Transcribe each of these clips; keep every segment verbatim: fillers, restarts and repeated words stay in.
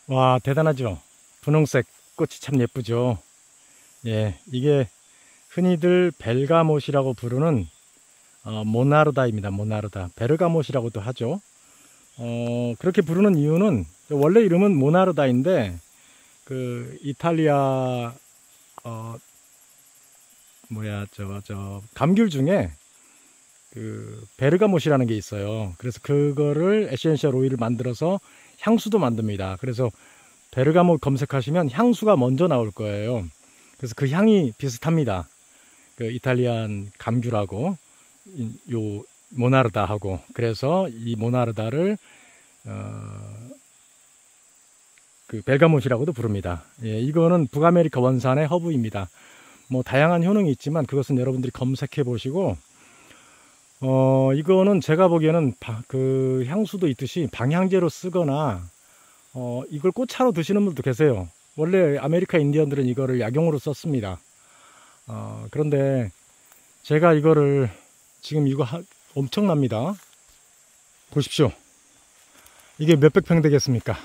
와, 대단하죠. 분홍색 꽃이 참 예쁘죠. 예, 이게 흔히들 벨가못이라고 부르는 어, 모나르다입니다. 모나르다. 베르가못이라고도 하죠. 어, 그렇게 부르는 이유는 원래 이름은 모나르다인데 그 이탈리아 어, 뭐야 저 저 감귤 중에 그 베르가못이라는 게 있어요. 그래서 그거를 에센셜 오일을 만들어서 향수도 만듭니다. 그래서 베르가못 검색하시면 향수가 먼저 나올 거예요. 그래서 그 향이 비슷합니다. 그 이탈리안 감귤하고 요 모나르다하고. 그래서 이 모나르다를 어, 그 벨가못이라고도 부릅니다. 예, 이거는 북아메리카 원산의 허브입니다. 뭐 다양한 효능이 있지만 그것은 여러분들이 검색해 보시고, 어 이거는 제가 보기에는 바, 그 향수도 있듯이 방향제로 쓰거나 어 이걸 꽃차로 드시는 분도 계세요. 원래 아메리카 인디언들은 이거를 약용으로 썼습니다. 어 그런데 제가 이거를 지금 이거 하, 엄청납니다. 보십시오. 이게 몇백 평 되겠습니까?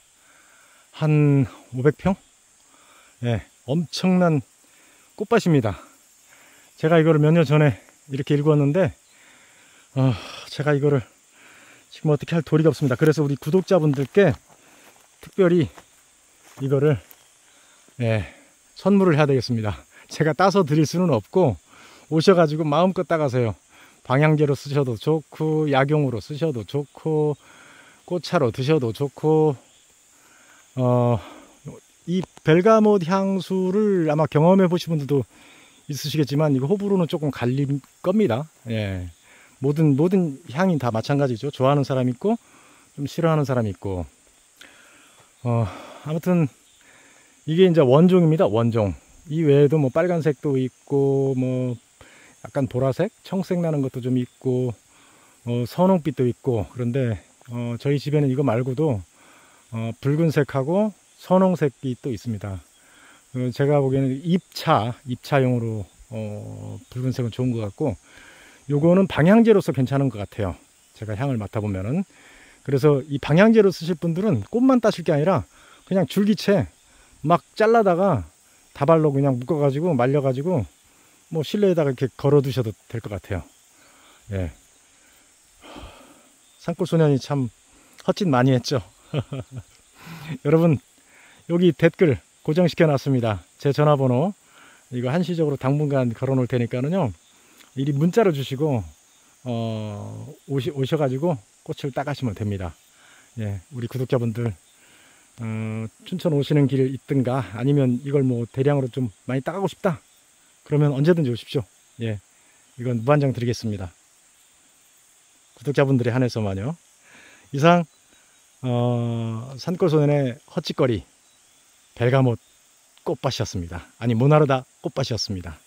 한 오백 평? 예, 엄청난 꽃밭입니다. 제가 이거를 몇 년 전에 이렇게 읽었는데 어, 제가 이거를 지금 어떻게 할 도리가 없습니다. 그래서 우리 구독자분들께 특별히 이거를 예, 선물을 해야 되겠습니다. 제가 따서 드릴 수는 없고 오셔가지고 마음껏 따가세요. 방향제로 쓰셔도 좋고 약용으로 쓰셔도 좋고 꽃차로 드셔도 좋고, 어, 이 벨가못 향수를 아마 경험해 보신 분들도 있으시겠지만 이거 호불호는 조금 갈릴 겁니다. 예. 모든 모든 향이 다 마찬가지죠. 좋아하는 사람 있고 좀 싫어하는 사람 있고. 어, 아무튼 이게 이제 원종입니다. 원종. 이 외에도 뭐 빨간색도 있고 뭐 약간 보라색, 청색 나는 것도 좀 있고 어, 선홍빛도 있고. 그런데 어, 저희 집에는 이거 말고도 어, 붉은색하고 선홍색이 또 있습니다. 어, 제가 보기에는 입차, 입차용으로 어, 붉은색은 좋은 것 같고, 요거는 방향제로서 괜찮은 것 같아요. 제가 향을 맡아보면은. 그래서 이 방향제로 쓰실 분들은 꽃만 따실 게 아니라 그냥 줄기채 막 잘라다가 다발로 그냥 묶어가지고 말려가지고 뭐 실내에다가 이렇게 걸어 두셔도 될 것 같아요. 예. 산골소년이 참 헛짓 많이 했죠. 여러분, 여기 댓글 고정시켜 놨습니다. 제 전화번호 이거 한시적으로 당분간 걸어 놓을 테니까는요, 이리 문자로 주시고 어, 오시, 오셔가지고 꽃을 따가시면 됩니다. 예, 우리 구독자분들 어, 춘천 오시는 길 있든가 아니면 이걸 뭐 대량으로 좀 많이 따가고 싶다 그러면 언제든지 오십시오. 예, 이건 무한정 드리겠습니다. 구독자분들에 한해서만요. 이상 어, 산골소년의 헛짓거리 벨가못 꽃밭이었습니다. 아니 모나르다 꽃밭이었습니다.